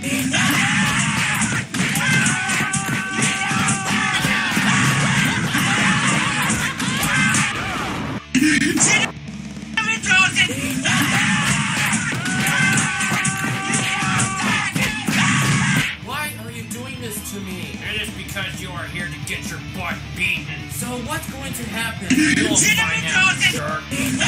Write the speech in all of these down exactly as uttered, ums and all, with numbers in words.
Why are you doing this to me? It is because you are here to get your butt beaten. So what's going to happen? You'll find out, jerk.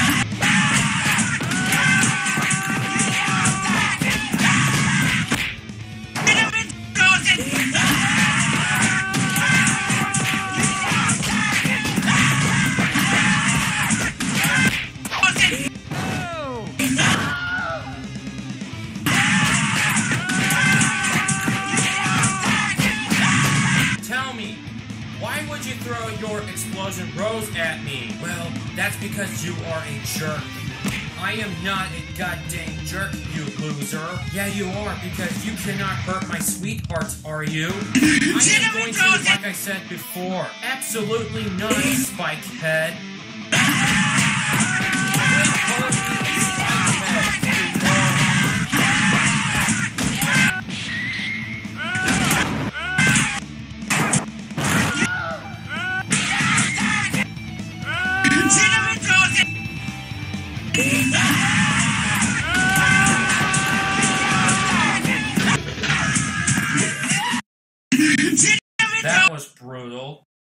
Why would you throw your explosion rose at me? Well, that's because you are a jerk. I am not a goddamn jerk, you loser. Yeah, you are, because you cannot hurt my sweethearts, are you? I am going to, like I said before, absolutely not, Spikehead.